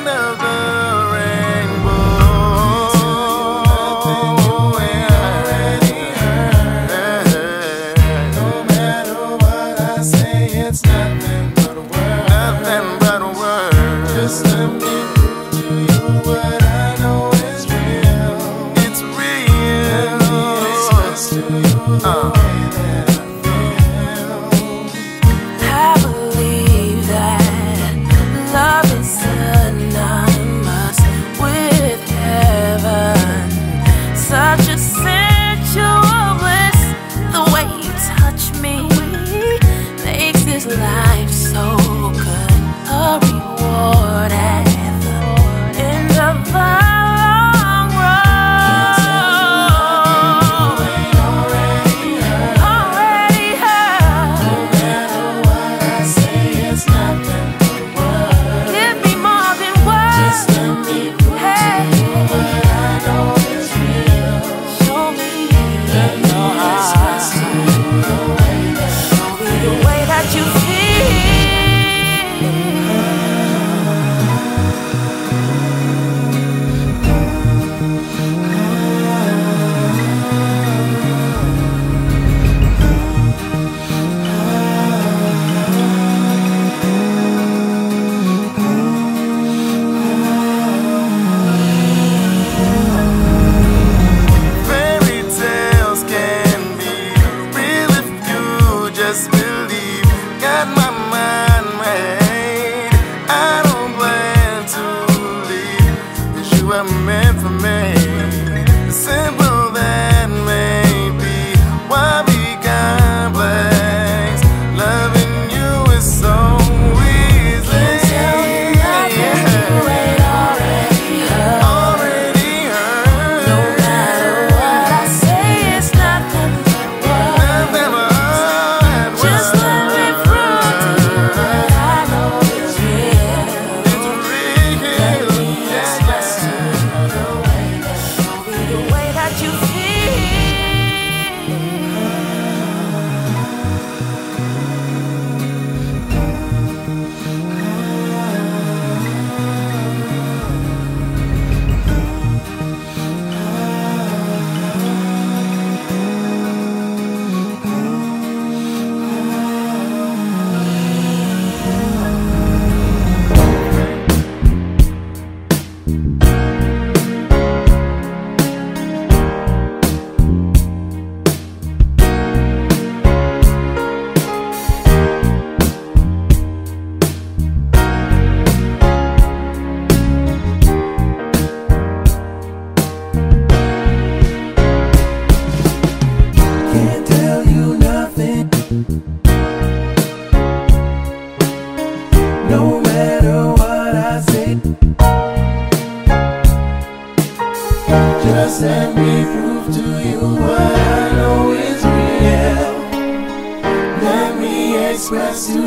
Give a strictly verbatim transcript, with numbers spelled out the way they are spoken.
of the rainbow. No matter what I say, it's nothing but a word. Nothing but a word. Just let me prove to you what I know is real. It's real. Let me express to you the uh. way that I believe that love is synonymous with heaven. Such a sensual bliss. The way you touch me makes this life so good. A reward at the end of the long road. Already heard. Already heard. No matter what I say, it's nothing but words. Give me more than words. Just let me prove to you what I know is real. Show me. Let me express to you the way that show me the way that you feel. Fairy tales can be real if you just believe. Got my mind made, I don't plan to leave, 'cause you are meant for me. Simple that may be, why be complex? Loving you is so easy. Tell me nothing you ain't already heard. Already heard. No matter what I say, it's nothing but words. Nothing but Just let me prove to you what I know is real. it's real. Let me express to you the way that show me the way that you feel. Can't tell you nothing. No matter what I say, just let me prove to you what I know is real. Let me express to